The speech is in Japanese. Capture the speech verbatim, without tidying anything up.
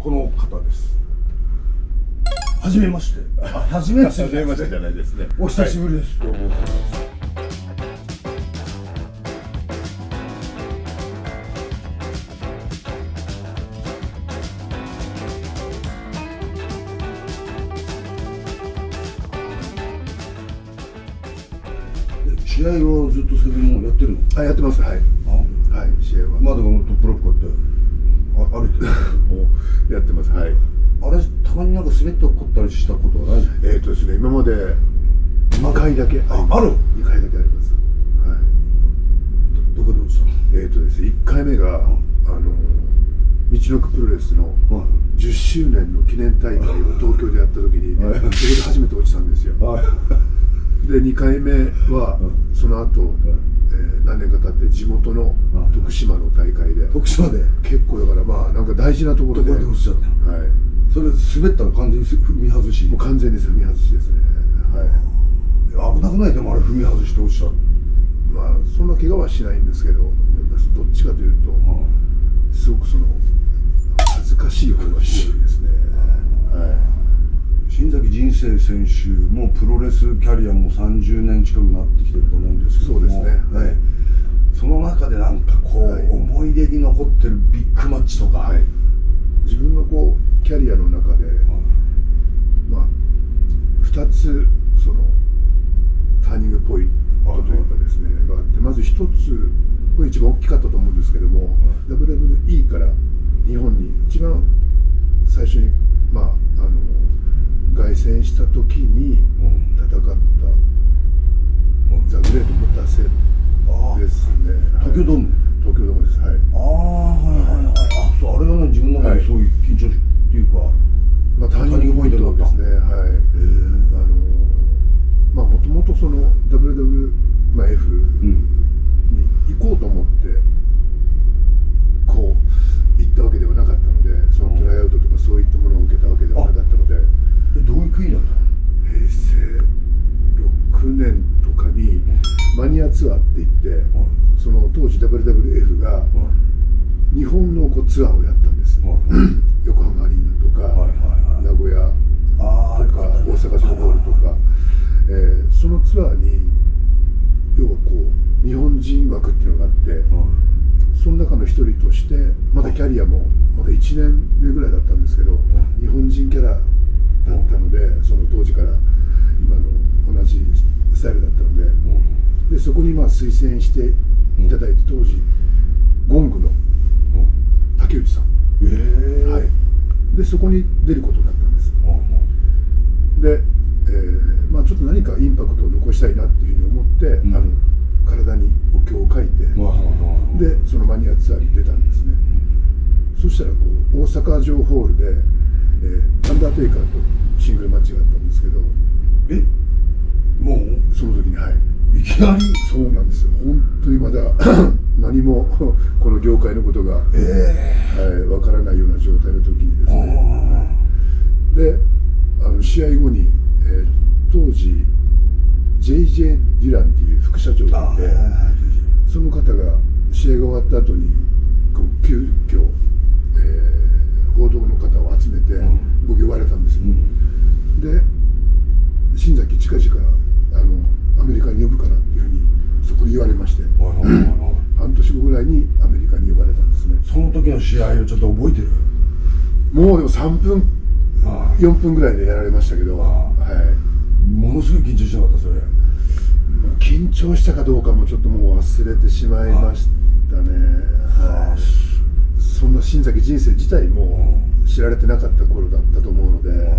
この方です。はじめまして。はじめまして。 はじめましてじゃないですね。 お久しぶりです。どうも。試合はずっとセブンもやってるの？ あ、やってます。はい。はい、試合は。 まだこのトップロックこうやって歩いてる。 もうやってます。はい。 あれ、たまになんか滑って落っこったりしたことはない？ えっとですね、今までにかいだけあある？ にかいだけあります。はい。 ど, どこで落ちたの？ えっとですね、いっかいめが、あのみちのくプロレスのじゅっしゅうねんの記念大会を東京でやった時に、そこで初めて落ちたんですよ。でにかいめはその後、えー、何年か経って地元の徳島の大会で、 徳島で結構だからまあなんか大事なところで落ちちゃった。 はい。 それ滑ったら完全に踏み外し。 もう完全に踏み外しですね。 はい。危なくない？でもあれ踏み外して落ちた。 まあそんな怪我はしないんですけど、どっちかというと、うん、すごくその恥ずかしい方が強いですね。はい。 新崎人生選手もプロレスキャリアもさんじゅうねん近くなってきてると思うんですけども、 そうですね、はい、 その中でなんかこう、はい、思い出に残ってるビッグマッチとか、はい、 自分のこうキャリアの中で、はい、まあふたつそのターニングポイントというかですね、はい、があって、まずひとつこれ一番大きかったと思うんですけども、はい、ダブリューダブリューイー から日本に一番最初にまああの凱旋した時に戦った、うん、ザ・グレート・ムタセですね。 東京ドーム？ 東京ドームです。はい。 ああ、はいはいはい。あ、そう、あれがね、自分の中でそういう緊張っていうか、 まあターニングポイントですね。はい。あのまあもともとその ダブリューダブリュー、まあ、F に行こうと思ってこう行ったわけではなかったので、そのトライアウトとかそういったものを受けたわけではなかったので。 え、どういう国だったの？ へいせいろくねんとかにマニアツアーって言って、うん、その当時 ダブリューダブリューエフ が日本のこうツアーをやったんです。うん、横浜アリーナとか、はいはいはい、名古屋とか大阪城ホールとか、えー、そのツアーに要はこう日本人枠っていうのがあって、うん、その中の一人としてまだキャリアもまだいちねんめぐらいだったんですけど、うん、日本人キャラだったので、その当時から今の同じスタイルだったので、うん、でそこにまあ推薦していただいて、当時ゴングの竹内さん、 うん、 はい、でそこに出ることになったんです。うん、で、えーまあ、ちょっと何かインパクトを残したいなっていうふうに思って、うん、あの体にお経を書いて、うん、でそのマニアツアーに出たんですね。そしたらこう大阪城ホールで、えー、アンダーテイカーとシングルマッチがあったんですけど、 えもうその時に、はい、 いきなりそうなんですよ。本当にまだ何もこの業界のことが、えーはい、分からないような状態の時にですね、はい、であの試合後に、えー、当時 ジェイジェー デュランっていう副社長がいて、その方が試合が終わった後にこう急遽、えー、報道の方を集めて、うん、僕呼ばれたんですよ。うん、で新崎近々あのアメリカに呼ぶからっていうふうにそこで言われまして、半年後ぐらいにアメリカに呼ばれたんですね。 その時の試合をちょっと覚えてる？ もうでもさんぷんよんぷんぐらいでやられましたけど、はい、 ものすごい緊張しなかったそれ？ 緊張したかどうかもちょっともう忘れてしまいましたね。はい、そんな新崎人生自体も知られてなかった頃だったと思うので、